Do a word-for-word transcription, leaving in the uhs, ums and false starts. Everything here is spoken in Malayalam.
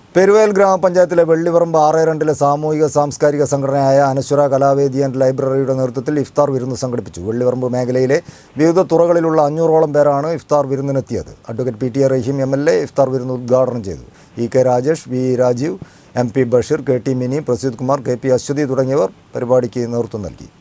പെരുവയൽ ഗ്രാമപഞ്ചായത്തിലെ വെള്ളിപറമ്പ് ആറ് രണ്ടിലെ സാമൂഹിക സാംസ്കാരിക സംഘടനയായ അനശ്വര കലാവേദി ആൻഡ് ലൈബ്രറിയുടെ നേതൃത്വത്തിൽ ഇഫ്താർ വിരുന്ന് സംഘടിപ്പിച്ചു. വെള്ളിപറമ്പ് മേഖലയിലെ വിവിധ തുറകളിലുള്ള അഞ്ഞൂറോളം പേരാണ് ഇഫ്താർ വിരുന്നിനെത്തിയത്. Advocate P T A Rahim M L A ഇഫ്താർ വിരുന്ന് ഉദ്ഘാടനം ചെയ്തു. E K Rajesh, V Rajeev, M P Basheer, K T Mini, Praseed Kumar, K P Aswathy തുടങ്ങിയവർ പരിപാടിക്ക് നേതൃത്വം നൽകി.